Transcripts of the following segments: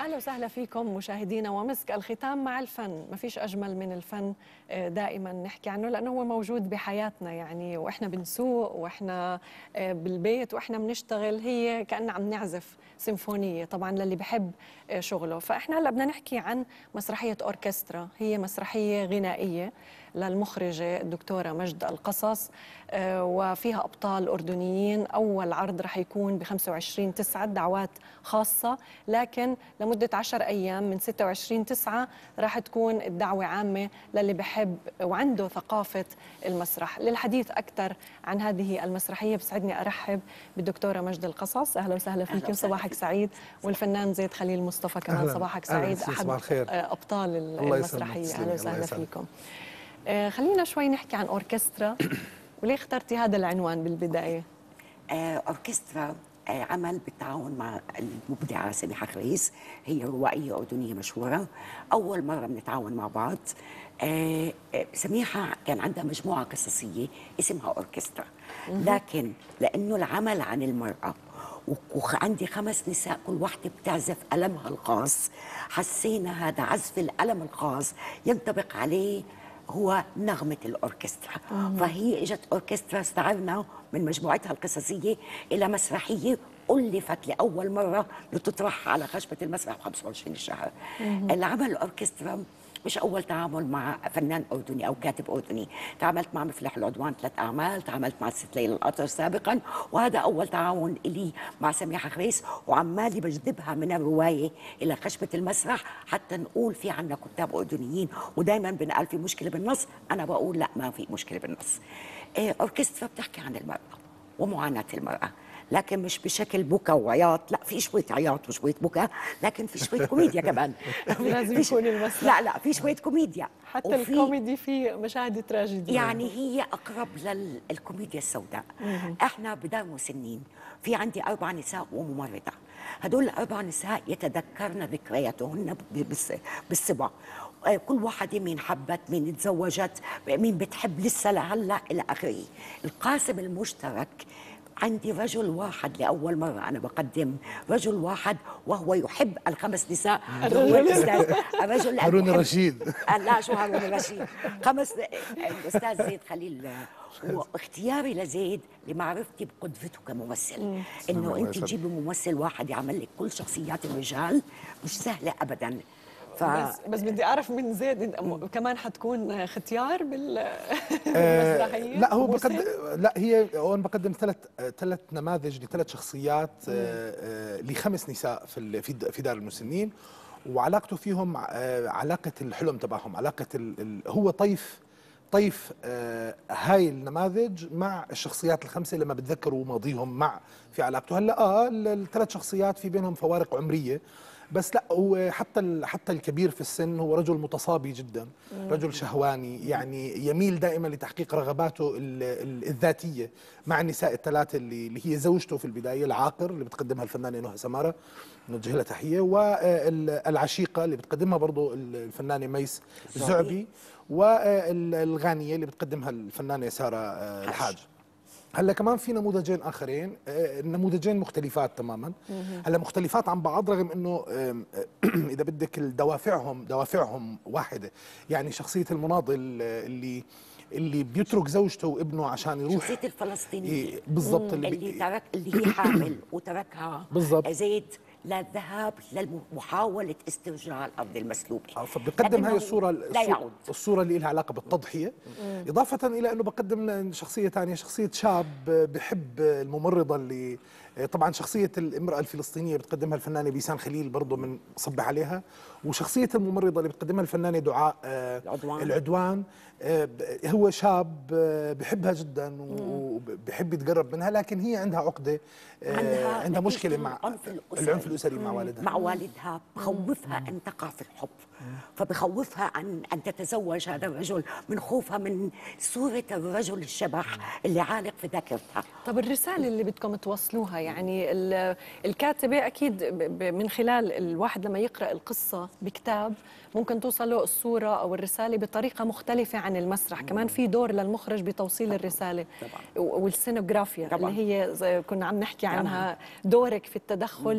أهلا وسهلا فيكم مشاهدينا. ومسك الختام مع الفن، ما فيش أجمل من الفن دائما نحكي عنه لأنه هو موجود بحياتنا، يعني وإحنا بنسوق وإحنا بالبيت وإحنا بنشتغل، هي كأننا عم نعزف سيمفونية طبعا للي بحب شغله. فإحنا هلا بدنا نحكي عن مسرحية أوركسترا، هي مسرحية غنائية للمخرجة الدكتورة مجد القصص، وفيها أبطال أردنيين. أول عرض رح يكون ب25/9، دعوات خاصة، لكن لمدة 10 أيام من 26/9 راح تكون الدعوة عامة للي بحب وعنده ثقافة المسرح. للحديث أكثر عن هذه المسرحية بسعدني أرحب بالدكتورة مجد القصص. أهلا وسهلا فيك وصباحك سعيد. والفنان زيد خليل مصطفى كمان صباحك سعيد، أحد أبطال المسرحية. أهلا وسهلا فيكم. خلينا شوي نحكي عن أوركسترا، وليه اخترتي هذا العنوان بالبداية؟ أوركسترا عمل بالتعاون مع المبدعة سميحة خريس، هي روائية أردنية مشهورة. أول مرة بنتعاون مع بعض. سميحة كان عندها مجموعة قصصية اسمها أوركسترا، لكن لأنه العمل عن المرأة وعندي 5 نساء كل واحدة بتعزف ألمها الخاص، حسينا هذا عزف الألم الخاص ينطبق عليه هو نغمة الأوركسترا. فهي اجت أوركسترا، استعرنا من مجموعتها القصصية إلى مسرحية ألفت لأول مرة لتطرح على خشبة المسرح 25 الشهر. العمل الأوركسترا مش أول تعامل مع فنان أردني أو كاتب أردني. تعاملت مع مفلح العدوان 3 أعمال، تعاملت مع الست ليلى القطر سابقا، وهذا أول تعاون إلي مع سميحة خريس. وعمالي بجذبها من الرواية إلى خشبة المسرح حتى نقول في عنا كتاب أردنيين، ودائما بنقال في مشكلة بالنص، أنا بقول لا، ما في مشكلة بالنص. أوركسترا بتحكي عن المرأة ومعاناة المرأة، لكن مش بشكل بكا وعياط، لا، في شوية عياط وشوية بكا، لكن في شوية كوميديا كمان. لازم يكون المسرح، لا في شوية كوميديا، حتى الكوميدي في مشاهد تراجيدية، يعني هي أقرب للكوميديا السوداء. احنا بدار مسنين، في عندي 4 نساء وممرضة. هدول ال4 نساء يتذكرن ذكرياتهن بالصبا، كل واحدة مين حبت، مين تزوجت، مين بتحب لسه لهلا إلى آخره. القاسم المشترك عندي رجل واحد، لأول مرة أنا بقدم رجل واحد وهو يحب ال5 نساء. الرجل هارون الرشيد. لا، شو هارون الرشيد، الأستاذ زيد خليل. واختياري لزيد لمعرفتي بقدرته كممثل، إنه أنت تجيبي ممثل واحد يعمل لك كل شخصيات الرجال مش سهلة أبدا. بس بدي اعرف من زيد كمان حتكون ختيار بالمسرحيه؟ لا، هو بقدم، لا، هو انا بقدم ثلاث نماذج ل3 شخصيات ل5 نساء في دار المسنين، وعلاقته فيهم علاقه الحلم تبعهم، علاقه هو طيف هاي النماذج مع الشخصيات ال5 لما بتذكروا ماضيهم مع في علاقته. هلا ال3 شخصيات في بينهم فوارق عمريه، بس لا، هو حتى الكبير في السن هو رجل متصابي جدا، رجل شهواني، يعني يميل دائما لتحقيق رغباته الذاتيه مع النساء ال3 اللي هي زوجته في البدايه العاقر اللي بتقدمها الفنانه نهى سماره، نوجه لها تحيه، والعشيقه اللي بتقدمها برضه الفنانه ميس الزعبي، والغانيه اللي بتقدمها الفنانه ساره الحاج. هلا كمان في نموذجين اخرين، نموذجين مختلفات تماما. هلا مختلفات عن بعض، رغم انه اذا بدك دوافعهم واحده. يعني شخصيه المناضل اللي بيترك زوجته وابنه عشان يروح، شخصيه الفلسطينيه بالضبط، اللي هي حامل وتركها بالضبط زيد للذهاب لمحاولة استرجاع الأرض المسلوبة. فبقدم هاي الصورة اللي لها علاقة بالتضحية، إضافة إلى أنه بقدم شخصية ثانية، شخصية شاب بحب الممرضة، اللي طبعا شخصية الامرأة الفلسطينية بتقدمها الفنانة بيسان خليل، برضه من صبح عليها، وشخصية الممرضة اللي بتقدمها الفنانة دعاء العدوان. هو شاب بحبها جدا وبحب يتقرب منها، لكن هي عندها عقدة، عندها مشكلة مع العنف الأسري مع والدها. بخوفها أن تقع في الحب، فبخوفها أن تتزوج هذا الرجل من خوفها من صورة الرجل الشبح اللي عالق في ذاكرتها. طب الرسالة اللي بدكم توصلوها يعني الكاتبة أكيد من خلال الواحد لما يقرأ القصة بكتاب ممكن توصل له الصورة أو الرسالة بطريقة مختلفة عن المسرح. كمان في دور للمخرج بتوصيل الرسالة والسينوغرافيا اللي هي زي كنا عم نحكي عنها، دورك في التدخل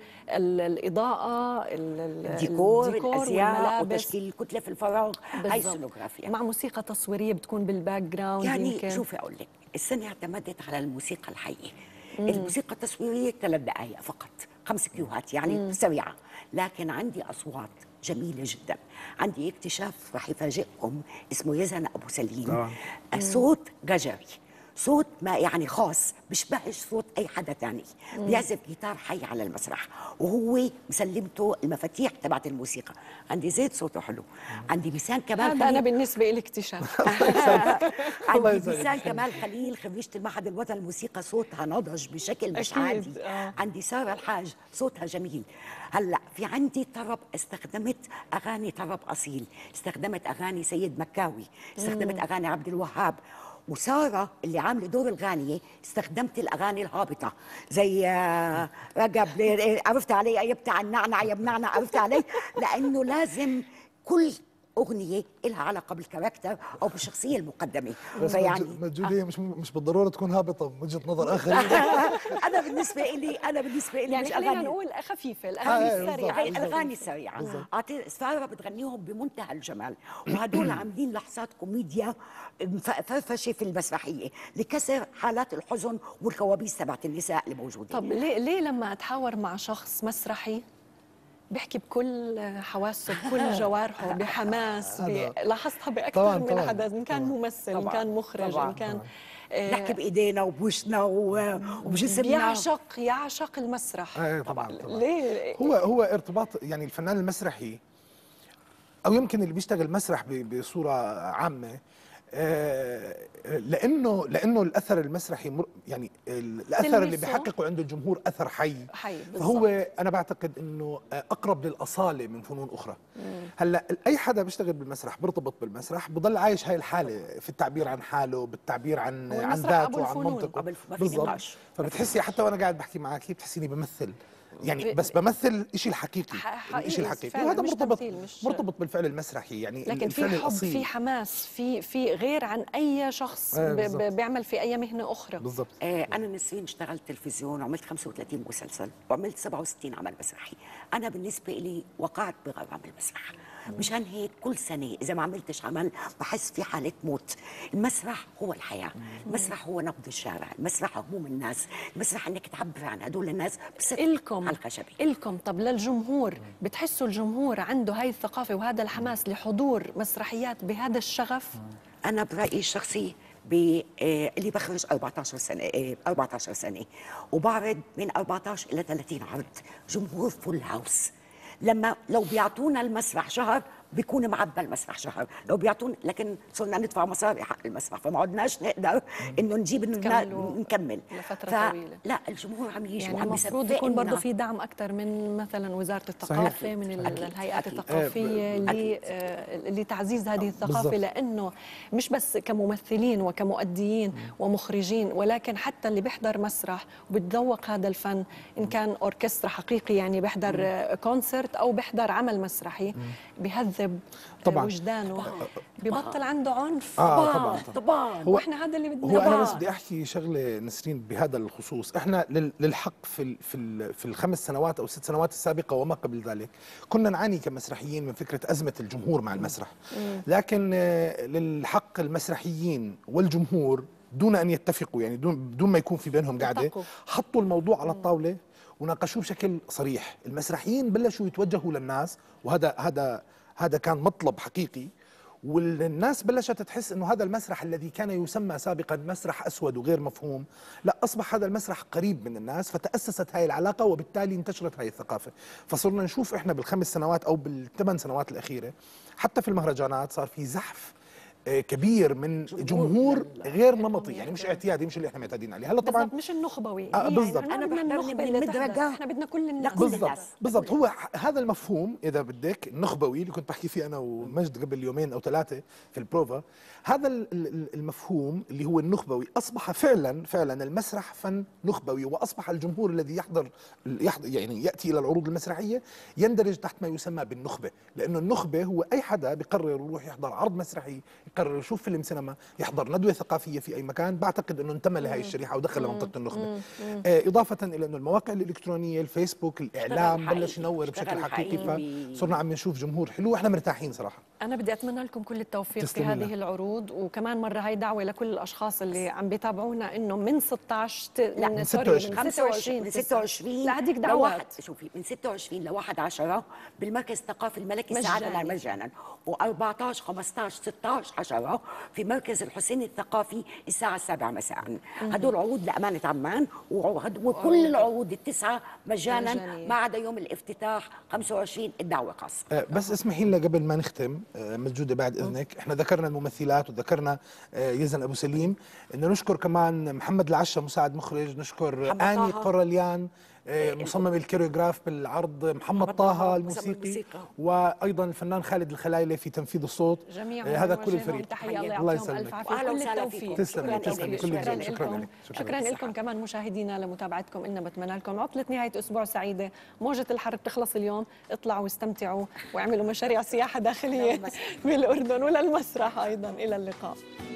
بالإضاءة، الديكور الأزياء والملابس وتشكيل الكتلة في الفراغ. هاي السينوغرافيا مع موسيقى تصويرية بتكون بالباك جراوند. يعني يمكن شوفي أقول لك، السنة اعتمدت على الموسيقى الحية. الموسيقى التصويرية 3 دقائق فقط، 5 كيوهات يعني سريعة، لكن عندي أصوات جميلة جدا. عندي اكتشاف رح يفاجئكم اسمه يزن أبو سليم، صوت ججري، صوت ما يعني خاص، بيشبهش صوت اي حدا تاني. بيعزف جيتار حي على المسرح، وهو مسلمته المفاتيح تبعت الموسيقى. عندي زيد صوته حلو، عندي بيسان كمال هذا أنا بالنسبة لي اكتشاف. عندي بيسان كمال خليل خريجة المعهد الوطني للموسيقى، صوتها نضج بشكل مش أكيد. عادي. عندي سارة الحاج صوتها جميل. هلا في عندي طرب، استخدمت اغاني طرب اصيل، استخدمت اغاني سيد مكاوي، استخدمت اغاني عبد الوهاب. وسارة اللي عامله دور الغانية استخدمت الاغاني الهابطه زي رقب عرفت علي يبتع النعنع يا بنعنع، عرفت علي، لانه لازم كل أغنية لها علاقة بالكاركتر أو بالشخصية المقدمة. بس مجهودية مش بالضرورة تكون هابطة من وجهة نظر آخرين. أنا بالنسبة لي يعني مش خلينا أغاني نقول خفيفة، الأغاني السريعة. الأغاني السريعة سارة بتغنيهم بمنتهى الجمال، وهدول عاملين لحظات كوميديا فرفشة في المسرحية لكسر حالات الحزن والكوابيس تبعت النساء اللي موجودين. طب ليه لما أتحاور مع شخص مسرحي بيحكي بكل حواسه بكل جوارحه بحماس لاحظتها بأكثر من حدث، إن كان ممثل إن كان مخرج إن كان نحكي بايدينا وبوشنا وبجسمنا، يعشق المسرح. طبعا. ليه هو ارتباط يعني الفنان المسرحي، او يمكن اللي بيشتغل مسرح بصوره عامه، لانه الاثر المسرحي يعني الاثر اللي بيحققه عند الجمهور اثر حي فهو انا بعتقد انه اقرب للاصاله من فنون اخرى. هلا اي حدا بيشتغل بالمسرح بيرتبط بالمسرح، بضل عايش هاي الحاله في التعبير عن حاله، بالتعبير عن ذاته وعن منطقه بالضبط. فبتحسي حتى وانا قاعد بحكي معك بتحسيني بمثل، يعني بس بمثل شيء الحقيقي، الشيء الحقيقي، وهذا مرتبط بالفعل المسرحي. يعني لكن في حب، في حماس، في غير عن اي شخص بيعمل في اي مهنه اخرى. بالضبط. انا نسرين اشتغلت تلفزيون وعملت 35 مسلسل وعملت 67 عمل مسرحي. انا بالنسبه لي وقعت بغرام المسرح، مشان هيك كل سنه اذا ما عملتش عمل بحس في حاله موت. المسرح هو الحياه، المسرح هو نبض الشارع، المسرح هموم الناس، المسرح انك تعبر عن هدول الناس على الخشبه. إلكم طب للجمهور، بتحسوا الجمهور عنده هاي الثقافه وهذا الحماس لحضور مسرحيات بهذا الشغف؟ انا برايي الشخصي اللي بخرج 14 سنه وبعرض من 14 الى 30 عرض، جمهور فول هاوس. لو بيعطونا المسرح شهر بيكون معبى المسرح شهر، لو بيعطونا، لكن صرنا ندفع مصاري حق المسرح فما عدناش نقدر انه نجيب نكمل لفتره طويله. لا الجمهور عم يعيش، يعني المفروض يكون برضه في دعم اكثر من مثلا وزاره الثقافه، من الهيئات الثقافيه لتعزيز هذه الثقافه بالزبط. لانه مش بس كممثلين وكمؤديين ومخرجين، ولكن حتى اللي بيحضر مسرح وبتذوق هذا الفن، ان كان اوركسترا حقيقي يعني بيحضر كونسرت او بيحضر عمل مسرحي، بيهذب طبعا وجدانه، بيبطل عنده عنف. طبعا واحنا هذا اللي بدنا. هو انا بس بدي احكي شغله نسرين بهذا الخصوص. احنا للحق في الخمس سنوات او 6 سنوات السابقه وما قبل ذلك كنا نعاني كمسرحيين من فكره ازمه الجمهور مع المسرح، لكن للحق المسرحيين والجمهور دون ان يتفقوا، يعني بدون ما يكون في بينهم قاعده، حطوا الموضوع على الطاوله وناقشوه بشكل صريح. المسرحيين بلشوا يتوجهوا للناس، وهذا كان مطلب حقيقي، والناس بلشت تحس انه هذا المسرح الذي كان يسمى سابقا مسرح اسود وغير مفهوم، لا اصبح هذا المسرح قريب من الناس، فتاسست هاي العلاقه وبالتالي انتشرت هاي الثقافه. فصرنا نشوف احنا بال5 سنوات او بال8 سنوات الاخيره حتى في المهرجانات صار في زحف كبير من جمهور غير نمطي، يعني مش اعتيادي، مش اللي احنا معتادين عليه. هلا طبعا بالضبط، مش النخبوي. بالضبط. انا أنا بدنا بحضرني النخبه اللي بالمدرجة تحضر، احنا بدنا كل الناس. لكل بالضبط الناس. بالضبط. هو هذا المفهوم اذا بدك النخبوي اللي كنت بحكي فيه انا ومجد قبل يومين او ثلاثه في البروفا، هذا المفهوم اللي هو النخبوي اصبح فعلا المسرح فن نخبوي، واصبح الجمهور الذي يحضر يعني ياتي الى العروض المسرحيه يندرج تحت ما يسمى بالنخبه، لانه النخبه هو اي حدا بقرر يروح يحضر عرض مسرحي، يقرر يشوف فيلم سينما، يحضر ندوه ثقافيه في اي مكان، بعتقد انه انتمى لهي الشريحه ودخل لمنطقه النخبه. اضافه الى انه المواقع الالكترونيه، الفيسبوك، الاعلام بلش ينور بشكل حقيقي، فصرنا عم نشوف جمهور حلو واحنا مرتاحين صراحه. أنا بدي أتمنى لكم كل التوفيق في تسلمي هذه لنا. العروض، وكمان مرة هاي دعوة لكل الأشخاص اللي عم بيتابعونا إنه من 16 لا، من سوري، 26. من 26 من 26 لا هديك لواحد، دعوات. شوفي، من 26 ل 1/10 بالمركز الثقافي الملكي مجاني. السعادة مجانا، و14 15 16 10 في مركز الحسين الثقافي الساعة 7 مساء. هدول عروض لأمانة عمان، وكل العروض التسعة مجانا مجانية. ما عدا يوم الافتتاح 25 الدعوة خاصة. بس اسمحي لنا قبل ما نختم مجودة بعد إذنك، احنا ذكرنا الممثلات وذكرنا يزن أبو سليم، إنه نشكر كمان محمد العشا مساعد مخرج، نشكر محمد آني طه. قرليان مصمم الكوريوغراف بالعرض، محمد طه الموسيقي، وأيضا الفنان خالد الخلايلة في تنفيذ الصوت. جميعهم هذا كل بنوجه لهم الفريق. تحية، الله الله يعطيهم يسلمك. ألف عافية وأهلا وكل وسهلا التوفيق. فيكم. تسلمي تسلمي كل ذوق. شكرا لك. شكرا لكم كمان مشاهدينا لمتابعتكم لنا، بتمنى لكم عطلة نهاية أسبوع سعيدة. موجة الحر بتخلص اليوم، اطلعوا واستمتعوا واعملوا مشاريع سياحة داخلية بالأردن وللمسرح أيضا. إلى اللقاء.